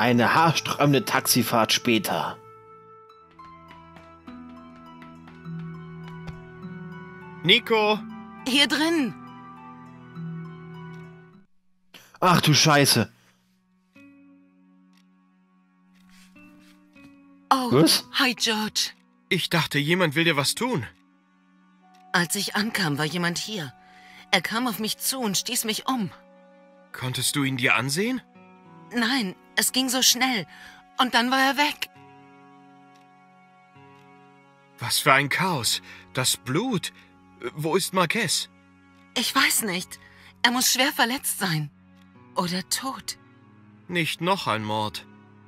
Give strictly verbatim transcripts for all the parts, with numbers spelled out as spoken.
Eine haarsträubende Taxifahrt später. Nico! Hier drin. Ach du Scheiße. Oh, Was? hi George. Ich dachte, jemand will dir was tun. Als ich ankam, war jemand hier. Er kam auf mich zu und stieß mich um. Konntest du ihn dir ansehen? Nein, es ging so schnell. Und dann war er weg. Was für ein Chaos. Das Blut. Wo ist Marquez? Ich weiß nicht. Er muss schwer verletzt sein. Oder tot. Nicht noch ein Mord.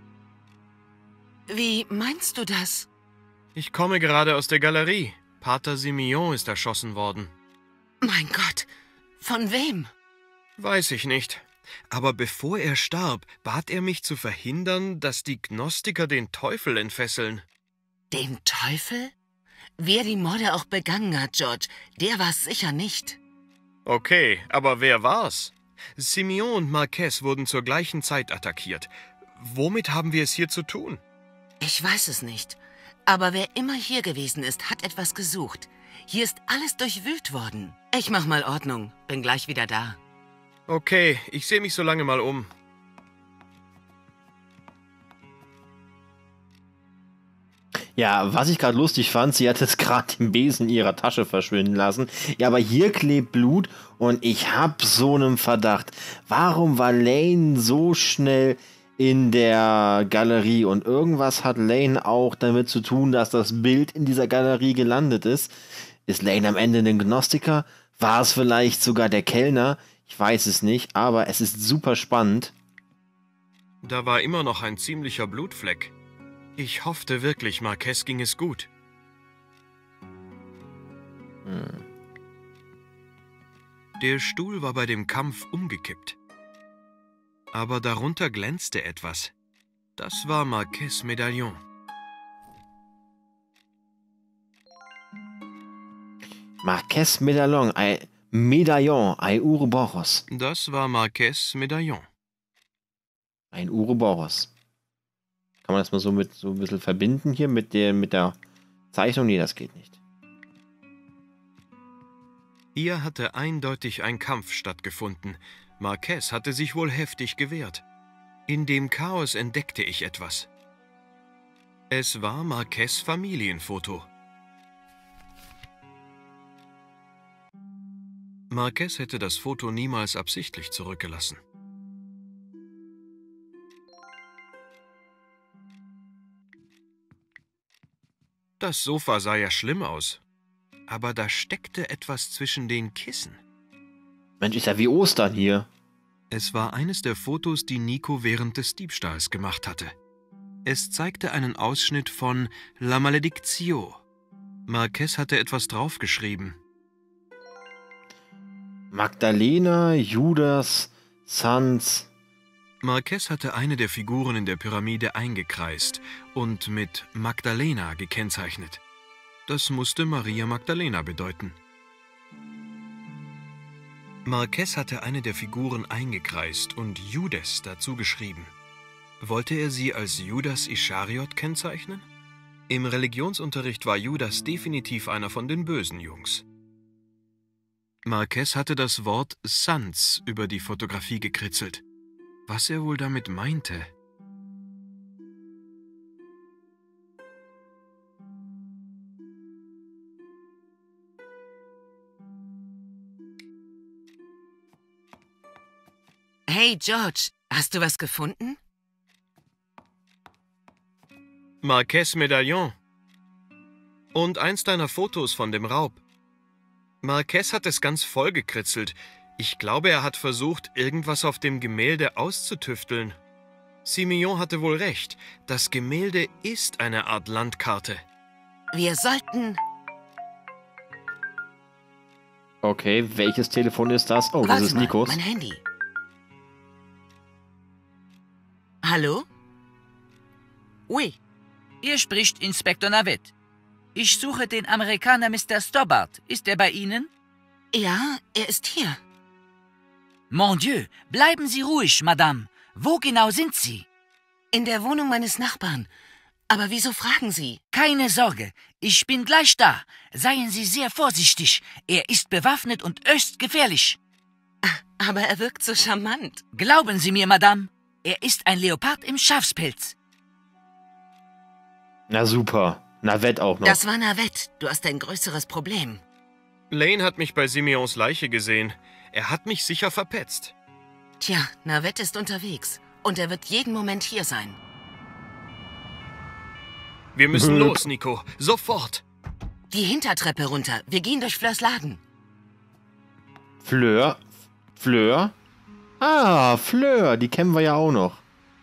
Wie meinst du das? Ich komme gerade aus der Galerie. Pater Simeon ist erschossen worden. Mein Gott, von wem? Weiß ich nicht. Aber bevor er starb, bat er mich zu verhindern, dass die Gnostiker den Teufel entfesseln. Den Teufel? Wer die Morde auch begangen hat, George, der war es sicher nicht. Okay, aber wer war's? Simeon und Marquez wurden zur gleichen Zeit attackiert. Womit haben wir es hier zu tun? Ich weiß es nicht. Aber wer immer hier gewesen ist, hat etwas gesucht. Hier ist alles durchwühlt worden. Ich mach mal Ordnung. Bin gleich wieder da. Okay, ich sehe mich so lange mal um. Ja, was ich gerade lustig fand, sie hat jetzt gerade den Besen in ihrer Tasche verschwinden lassen. Ja, aber hier klebt Blut und ich hab so einen Verdacht. Warum war Lane so schnell in der Galerie? Und irgendwas hat Lane auch damit zu tun, dass das Bild in dieser Galerie gelandet ist. Ist Lane am Ende ein Gnostiker? War es vielleicht sogar der Kellner? Ich weiß es nicht, aber es ist super spannend. Da war immer noch ein ziemlicher Blutfleck. Ich hoffte wirklich, Marquez ging es gut. Hm. Der Stuhl war bei dem Kampf umgekippt. Aber darunter glänzte etwas. Das war Marquez' Medaillon. Marquez Medaillon, ein Medaillon, ein Ouroboros. Das war Marquez' Medaillon. Ein Ouroboros. Kann man das mal so mit so ein bisschen verbinden hier mit der mit der Zeichnung? Nee, das geht nicht. Hier hatte eindeutig ein Kampf stattgefunden. Marquez hatte sich wohl heftig gewehrt. In dem Chaos entdeckte ich etwas. Es war Marquez' Familienfoto. Marquez hätte das Foto niemals absichtlich zurückgelassen. Das Sofa sah ja schlimm aus, aber da steckte etwas zwischen den Kissen. Mensch, ist ja wie Ostern hier. Es war eines der Fotos, die Nico während des Diebstahls gemacht hatte. Es zeigte einen Ausschnitt von La Maledictio. Marquez hatte etwas draufgeschrieben. Magdalena, Judas, Sans. Marquez hatte eine der Figuren in der Pyramide eingekreist und mit Magdalena gekennzeichnet. Das musste Maria Magdalena bedeuten. Marquez hatte eine der Figuren eingekreist und Judas dazu geschrieben. Wollte er sie als Judas Ischariot kennzeichnen? Im Religionsunterricht war Judas definitiv einer von den bösen Jungs. Marquez hatte das Wort Sans über die Fotografie gekritzelt. Was er wohl damit meinte? Hey, George, hast du was gefunden? Marquez' Medaillon. Und eins deiner Fotos von dem Raub. Marquez hat es ganz voll gekritzelt. Ich glaube, er hat versucht, irgendwas auf dem Gemälde auszutüfteln. Simeon hatte wohl recht. Das Gemälde ist eine Art Landkarte. Wir sollten... Okay, welches Telefon ist das? Oh, das Warte ist mal, Nikos. mein Handy. Hallo? Oui, hier spricht Inspektor Navet. Ich suche den Amerikaner Mister Stobbart. Ist er bei Ihnen? Ja, er ist hier. Mon Dieu, bleiben Sie ruhig, Madame. Wo genau sind Sie? In der Wohnung meines Nachbarn. Aber wieso fragen Sie? Keine Sorge, ich bin gleich da. Seien Sie sehr vorsichtig. Er ist bewaffnet und höchst gefährlich. Aber er wirkt so charmant. Glauben Sie mir, Madame, er ist ein Leopard im Schafspelz. Na super. Navette auch noch. Das war Navette. Du hast ein größeres Problem. Lane hat mich bei Simeons Leiche gesehen. Er hat mich sicher verpetzt. Tja, Navette ist unterwegs. Und er wird jeden Moment hier sein. Wir müssen los, Nico. Sofort. Die Hintertreppe runter. Wir gehen durch Fleurs Laden. Fleur? Fleur? Ah, Fleur, die kennen wir ja auch noch.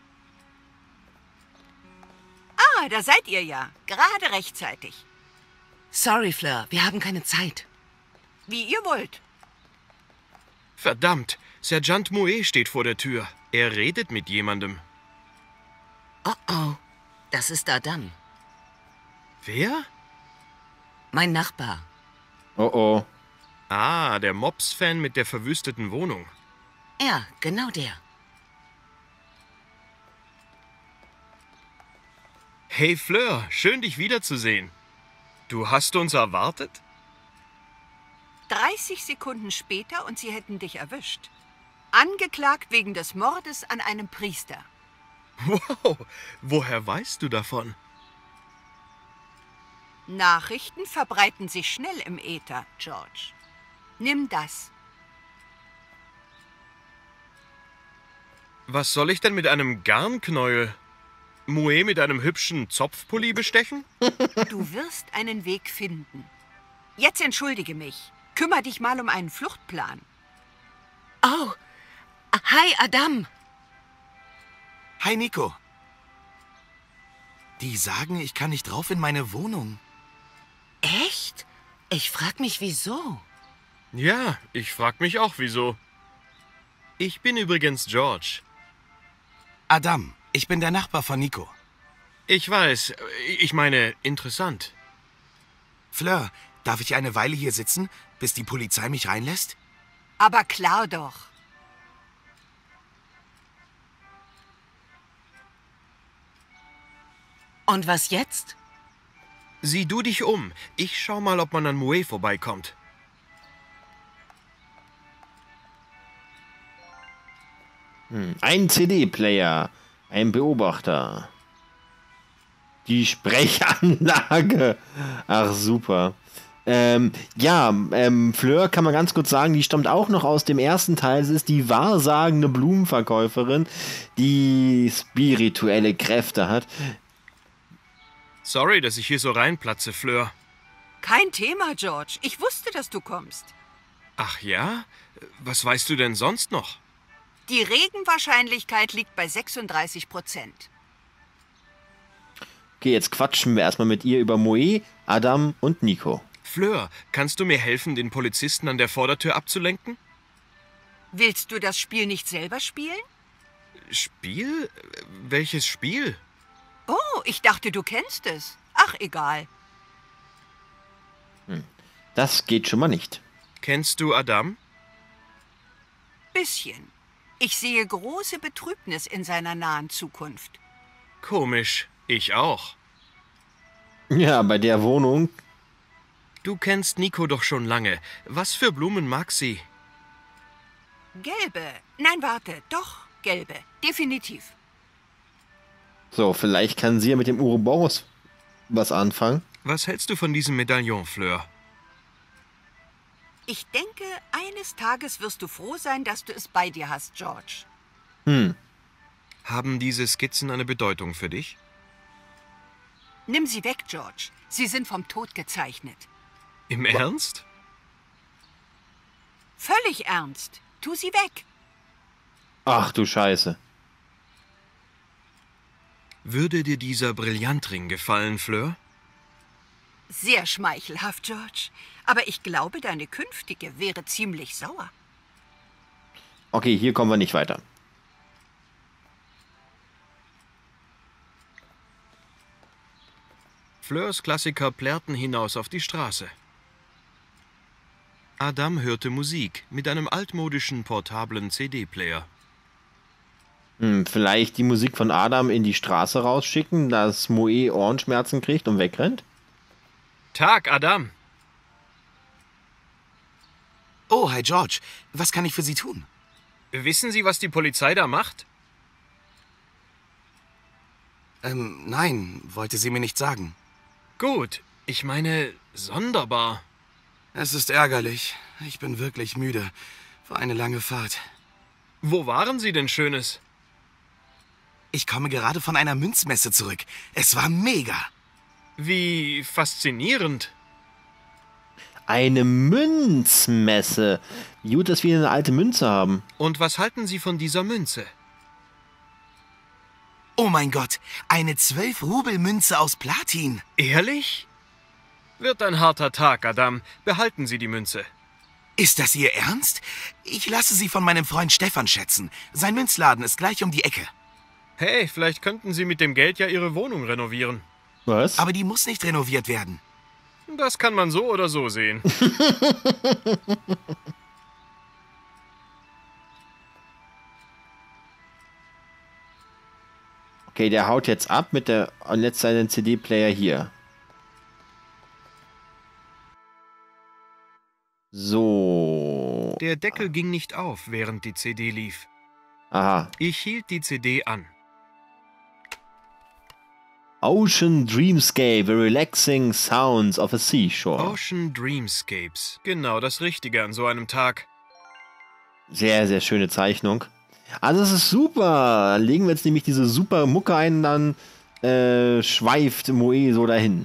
Ah, da seid ihr ja. Gerade rechtzeitig. Sorry, Fleur, wir haben keine Zeit. Wie ihr wollt. Verdammt, Sergeant Mouet steht vor der Tür. Er redet mit jemandem. Oh oh, das ist Adam. Wer? Mein Nachbar. Oh oh. Ah, der Mops-Fan mit der verwüsteten Wohnung. Ja, genau der. Hey Fleur, schön dich wiederzusehen. Du hast uns erwartet? dreißig Sekunden später und sie hätten dich erwischt. Angeklagt wegen des Mordes an einem Priester. Wow, woher weißt du davon? Nachrichten verbreiten sich schnell im Äther, George. Nimm das. Was soll ich denn mit einem Garnknäuel? Mouet mit einem hübschen Zopfpulli bestechen? Du wirst einen Weg finden. Jetzt entschuldige mich. Kümmer dich mal um einen Fluchtplan. Oh, hi Adam. Hi Nico. Die sagen, ich kann nicht rauf in meine Wohnung. Echt? Ich frag mich, wieso? Ja, ich frag mich auch, wieso. Ich bin übrigens George. Adam, ich bin der Nachbar von Nico. Ich weiß, ich meine, interessant. Fleur, darf ich eine Weile hier sitzen, bis die Polizei mich reinlässt? Aber klar doch. Und was jetzt? Sieh du dich um. Ich schau mal, ob man an Mouet vorbeikommt. Hm, ein C D-Player. Ein Beobachter. Die Sprechanlage. Ach, super. Ähm, ja, ähm, Fleur kann man ganz kurz sagen, die stammt auch noch aus dem ersten Teil. Sie ist die wahrsagende Blumenverkäuferin, die spirituelle Kräfte hat. Sorry, dass ich hier so reinplatze, Fleur. Kein Thema, George. Ich wusste, dass du kommst. Ach ja? Was weißt du denn sonst noch? Die Regenwahrscheinlichkeit liegt bei sechsunddreißig Prozent. Okay, jetzt quatschen wir erstmal mit ihr über Mouet, Adam und Nico. Fleur, kannst du mir helfen, den Polizisten an der Vordertür abzulenken? Willst du das Spiel nicht selber spielen? Spiel? Welches Spiel? Oh, ich dachte, du kennst es. Ach, egal. Das geht schon mal nicht. Kennst du Adam? Bisschen. Ich sehe große Betrübnis in seiner nahen Zukunft. Komisch, ich auch. Ja, bei der Wohnung. Du kennst Nico doch schon lange. Was für Blumen mag sie? Gelbe. Nein, warte. Doch, gelbe. Definitiv. So, vielleicht kann sie ja mit dem Ouroboros was anfangen. Was hältst du von diesem Medaillon, Fleur? Ich denke, eines Tages wirst du froh sein, dass du es bei dir hast, George. Hm. Haben diese Skizzen eine Bedeutung für dich? Nimm sie weg, George. Sie sind vom Tod gezeichnet. Im Ernst? Völlig ernst. Tu sie weg. Ach du Scheiße. Würde dir dieser Brillantring gefallen, Fleur? Sehr schmeichelhaft, George. Aber ich glaube, deine künftige wäre ziemlich sauer. Okay, hier kommen wir nicht weiter. Fleurs Klassiker plärrten hinaus auf die Straße. Adam hörte Musik mit einem altmodischen portablen C D-Player. Hm, vielleicht die Musik von Adam in die Straße rausschicken, dass Moe Ohrenschmerzen kriegt und wegrennt? Tag, Adam. Oh, hi George. Was kann ich für Sie tun? Wissen Sie, was die Polizei da macht? Ähm, nein, wollte sie mir nicht sagen. Gut, ich meine, sonderbar. Es ist ärgerlich. Ich bin wirklich müde. War eine lange Fahrt. Wo waren Sie denn Schönes? Ich komme gerade von einer Münzmesse zurück. Es war mega. Wie faszinierend. Eine Münzmesse. Wie gut, dass wir eine alte Münze haben. Und was halten Sie von dieser Münze? Oh mein Gott, eine zwölf-Rubel-Münze aus Platin. Ehrlich? Wird ein harter Tag, Adam. Behalten Sie die Münze. Ist das Ihr Ernst? Ich lasse sie von meinem Freund Stefan schätzen. Sein Münzladen ist gleich um die Ecke. Hey, vielleicht könnten Sie mit dem Geld ja Ihre Wohnung renovieren. Was? Aber die muss nicht renoviert werden. Das kann man so oder so sehen. Okay, der haut jetzt ab mit der und jetzt seinen C D-Player hier. So. Der Deckel ging nicht auf, während die C D lief. Aha. Ich hielt die C D an. Ocean Dreamscape, the relaxing sounds of a seashore. Ocean Dreamscapes. Genau das Richtige an so einem Tag. Sehr, sehr schöne Zeichnung. Also es ist super. Dann legen wir jetzt nämlich diese super Mucke ein, dann äh, schweift Moe so dahin.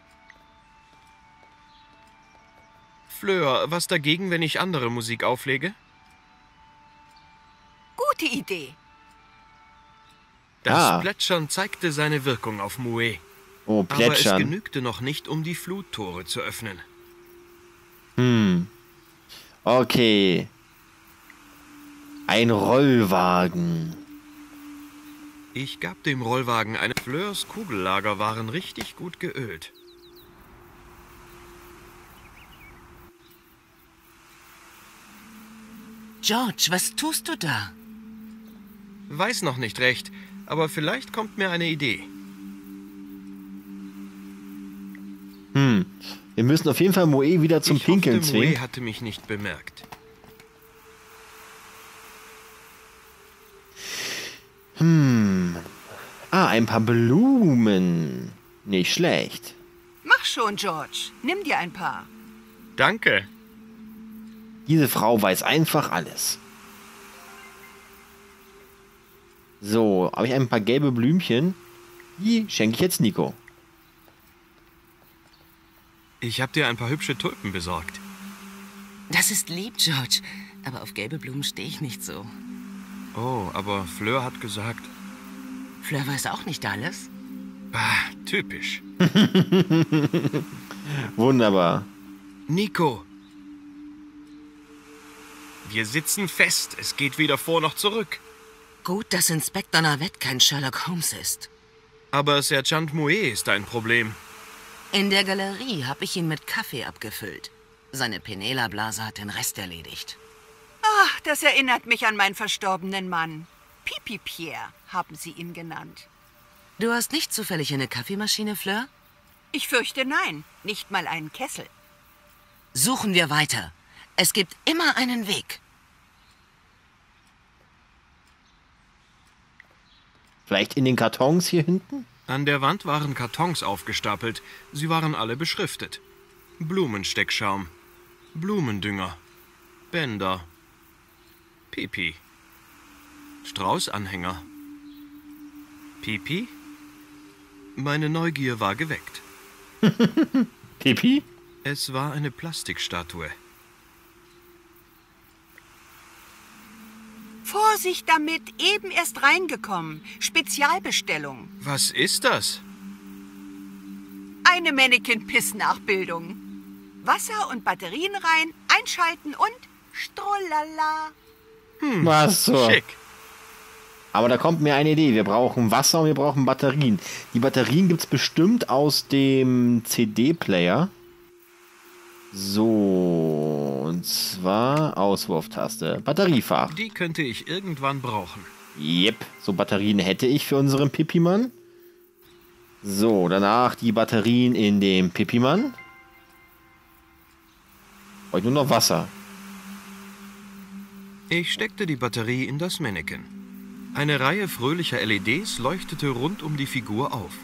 Fleur, was dagegen, wenn ich andere Musik auflege? Gute Idee. Das Ah. Plätschern zeigte seine Wirkung auf Moe. Oh, Aber es plätschern. genügte noch nicht, um die Fluttore zu öffnen. Hm. Okay. Ein Rollwagen. Ich gab dem Rollwagen eine... Fleurs Kugellager waren richtig gut geölt. George, was tust du da? Weiß noch nicht recht, aber vielleicht kommt mir eine Idee. Hm. Wir müssen auf jeden Fall Moe wieder zum ich Pinkeln hoffte, zwingen. Moe hatte mich nicht bemerkt. Hm. Ah, ein paar Blumen. Nicht schlecht. Mach schon, George. Nimm dir ein paar. Danke. Diese Frau weiß einfach alles. So, habe ich ein paar gelbe Blümchen. Die schenke ich jetzt Nico. Ich habe dir ein paar hübsche Tulpen besorgt. Das ist lieb, George. Aber auf gelbe Blumen stehe ich nicht so. Oh, aber Fleur hat gesagt... Fleur weiß auch nicht alles. Ah, typisch. Wunderbar. Nico. Wir sitzen fest. Es geht weder vor noch zurück. Gut, dass Inspektor Navette kein Sherlock Holmes ist. Aber Sergeant Moe ist ein Problem. In der Galerie habe ich ihn mit Kaffee abgefüllt. Seine Penela-Blase hat den Rest erledigt. Ach, das erinnert mich an meinen verstorbenen Mann. Pipi Pierre haben sie ihn genannt. Du hast nicht zufällig eine Kaffeemaschine, Fleur? Ich fürchte nein, nicht mal einen Kessel. Suchen wir weiter. Es gibt immer einen Weg. Vielleicht in den Kartons hier hinten? An der Wand waren Kartons aufgestapelt. Sie waren alle beschriftet. Blumensteckschaum, Blumendünger, Bänder, Pipi, Straußanhänger. Pipi? Meine Neugier war geweckt. Pipi? Es war eine Plastikstatue. Vorsicht damit, eben erst reingekommen. Spezialbestellung. Was ist das? Eine Mannequin-Piss-Nachbildung. Wasser und Batterien rein, einschalten und Strollala. Was so? Schick. Aber da kommt mir eine Idee. Wir brauchen Wasser und wir brauchen Batterien. Die Batterien gibt es bestimmt aus dem C D-Player. So, und zwar Auswurftaste. Batteriefach. Die könnte ich irgendwann brauchen. Jep, so Batterien hätte ich für unseren Pipimann. So, danach die Batterien in dem Pipimann. Brauche ich nur noch Wasser. Ich steckte die Batterie in das Mannequin. Eine Reihe fröhlicher L E Ds leuchtete rund um die Figur auf.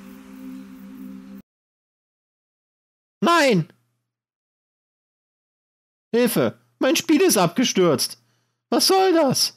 Nein! Hilfe! Mein Spiel ist abgestürzt! Was soll das?